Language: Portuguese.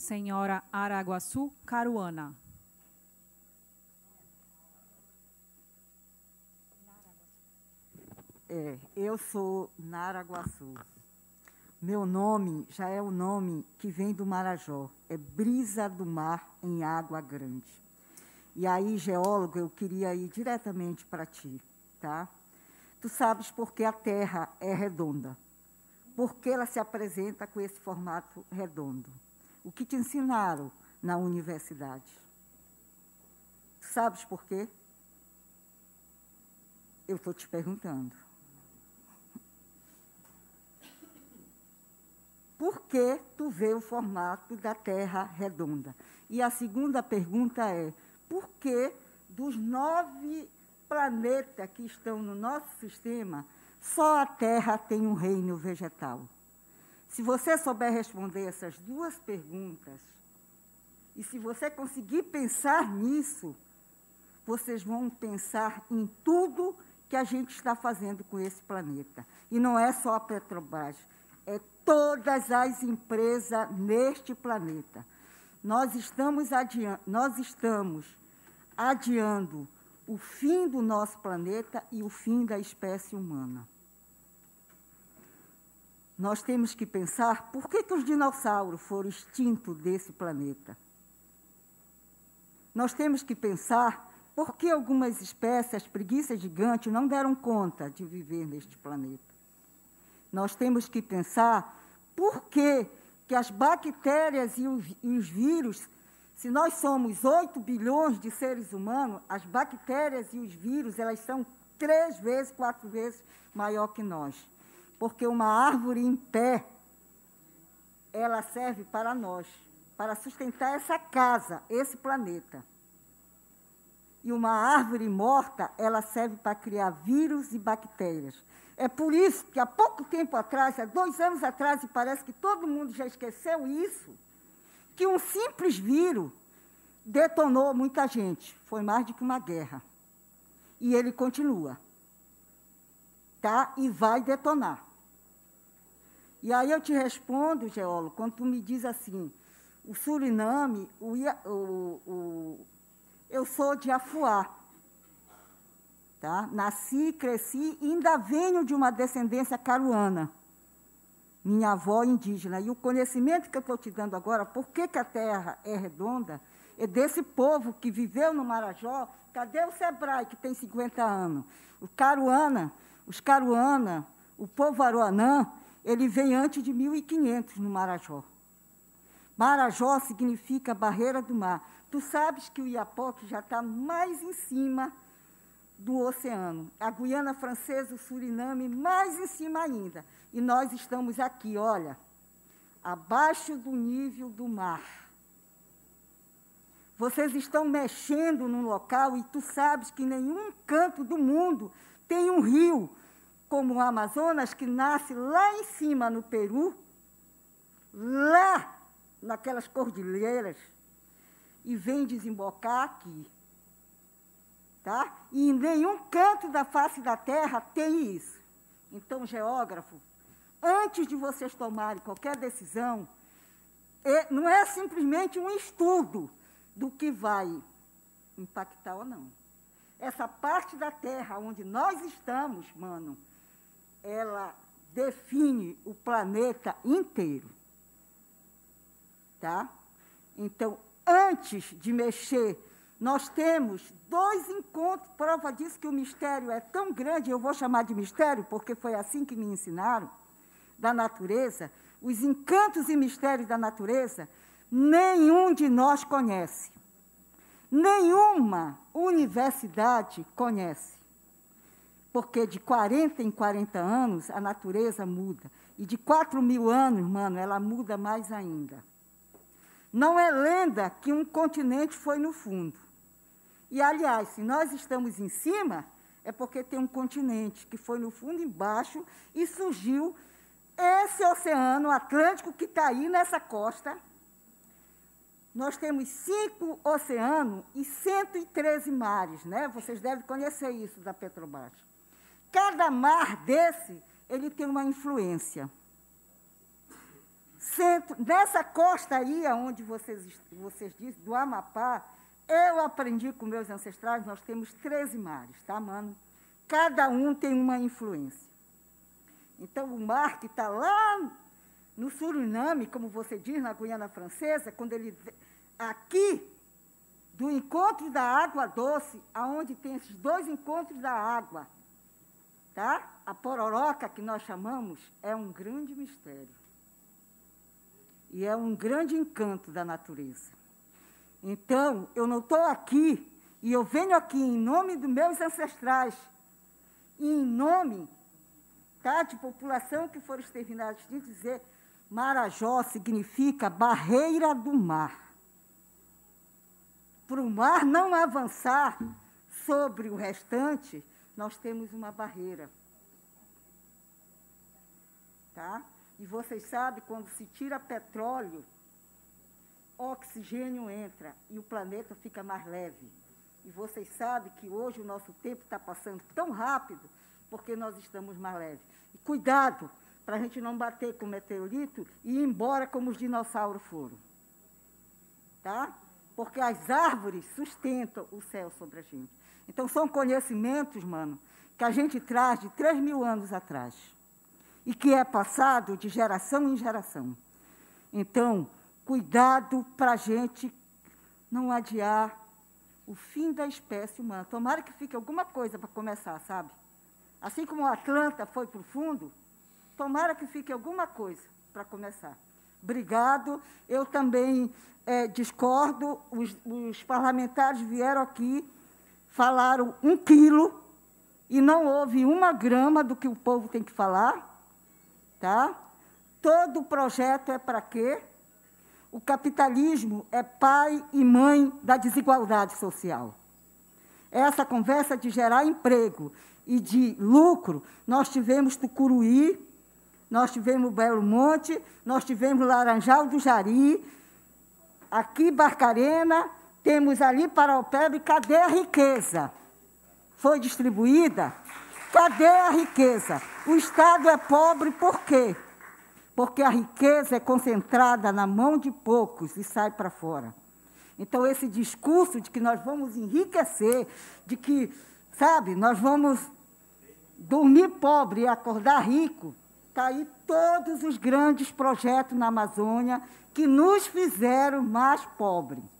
Senhora Araguaçu Caruana. Eu sou Naraguaçu. Meu nome já é o nome que vem do Marajó. É brisa do mar em água grande. E aí, geólogo, eu queria ir diretamente para ti, tá? Tu sabes por que a Terra é redonda? Por que ela se apresenta com esse formato redondo? O que te ensinaram na universidade? Tu sabes por quê? Eu estou te perguntando. Por que tu vê o formato da Terra redonda? E a segunda pergunta é, por que dos 9 planetas que estão no nosso sistema, só a Terra tem um reino vegetal? Se você souber responder essas duas perguntas, e se você conseguir pensar nisso, vocês vão pensar em tudo que a gente está fazendo com esse planeta. E não é só a Petrobras, é todas as empresas neste planeta. Nós estamos adiando o fim do nosso planeta e o fim da espécie humana. Nós temos que pensar por que os dinossauros foram extintos desse planeta. Nós temos que pensar por que algumas espécies, as preguiças gigantes, não deram conta de viver neste planeta. Nós temos que pensar por que as bactérias e os vírus, se nós somos 8 bilhões de seres humanos, as bactérias e os vírus, elas são 3 vezes, 4 vezes maior que nós. Porque uma árvore em pé, ela serve para nós, para sustentar essa casa, esse planeta. E uma árvore morta, ela serve para criar vírus e bactérias. É por isso que há pouco tempo atrás, há 2 anos atrás, e parece que todo mundo já esqueceu isso, que um simples vírus detonou muita gente. Foi mais do que uma guerra. E ele continua. Tá? E vai detonar. E aí eu te respondo, geólogo, quando tu me diz assim, o Suriname, eu sou de Afuá. Tá? Nasci, cresci e ainda venho de uma descendência caruana. Minha avó indígena. E o conhecimento que eu estou te dando agora, por que a Terra é redonda, é desse povo que viveu no Marajó. Cadê o Sebrae, que tem 50 anos? Os caruana, o povo aruanã, ele vem antes de 1500 no Marajó. Marajó significa barreira do mar. Tu sabes que o Iapoque já está mais em cima do oceano. A Guiana Francesa, o Suriname, mais em cima ainda. E nós estamos aqui, olha, abaixo do nível do mar. Vocês estão mexendo num local e tu sabes que nenhum canto do mundo tem um rio como o Amazonas, que nasce lá em cima no Peru, lá naquelas cordilheiras, e vem desembocar aqui. Tá? E em nenhum canto da face da Terra tem isso. Então, geógrafo, antes de vocês tomarem qualquer decisão, não é simplesmente um estudo do que vai impactar ou não. Essa parte da Terra onde nós estamos, mano, ela define o planeta inteiro. Tá? Então, antes de mexer, nós temos 2 encontros, prova disso que o mistério é tão grande, eu vou chamar de mistério, porque foi assim que me ensinaram, da natureza, os encantos e mistérios da natureza, nenhum de nós conhece. Nenhuma universidade conhece. Porque de 40 em 40 anos, a natureza muda. E de 4.000 anos, mano, ela muda mais ainda. Não é lenda que um continente foi no fundo. E, aliás, se nós estamos em cima, é porque tem um continente que foi no fundo embaixo e surgiu esse oceano Atlântico que está aí nessa costa. Nós temos 5 oceanos e 113 mares, né? Vocês devem conhecer isso da Petrobras. Cada mar desse, ele tem uma influência. nessa costa aí, onde vocês dizem, do Amapá, eu aprendi com meus ancestrais, nós temos 13 mares, tá, mano? Cada um tem uma influência. Então, o mar que está lá no Suriname, como você diz, na Guiana Francesa, quando ele... Aqui, do encontro da água doce, aonde tem esses dois encontros da água, tá? A pororoca, que nós chamamos, é um grande mistério. E é um grande encanto da natureza. Então, eu não estou aqui, e eu venho aqui em nome dos meus ancestrais, e em nome, tá, de população que foram exterminadas, de dizer, Marajó significa barreira do mar. Para o mar não avançar sobre o restante, nós temos uma barreira. Tá? E vocês sabem, quando se tira petróleo, oxigênio entra e o planeta fica mais leve. E vocês sabem que hoje o nosso tempo está passando tão rápido porque nós estamos mais leves. E cuidado, para a gente não bater com o meteorito e ir embora como os dinossauros foram. Tá? Porque as árvores sustentam o céu sobre a gente. Então, são conhecimentos, mano, que a gente traz de 3.000 anos atrás. E que é passado de geração em geração. Então, cuidado para a gente não adiar o fim da espécie humana. Tomara que fique alguma coisa para começar, sabe? Assim como o Atlanta foi para o fundo, tomara que fique alguma coisa para começar. Obrigado. Eu também discordo. Os parlamentares vieram aqui, falaram 1 quilo, e não houve 1 grama do que o povo tem que falar. Tá? Todo o projeto é para quê? O capitalismo é pai e mãe da desigualdade social. Essa conversa de gerar emprego e de lucro, nós tivemos Tucuruí, nós tivemos Belo Monte, nós tivemos Laranjal do Jari, aqui Barcarena, temos ali Paraupeba, e cadê a riqueza? Foi distribuída? Cadê a riqueza? O Estado é pobre por quê? Porque a riqueza é concentrada na mão de poucos e sai para fora. Então, esse discurso de que nós vamos enriquecer, de que, sabe, nós vamos dormir pobre e acordar rico, está aí todos os grandes projetos na Amazônia que nos fizeram mais pobres.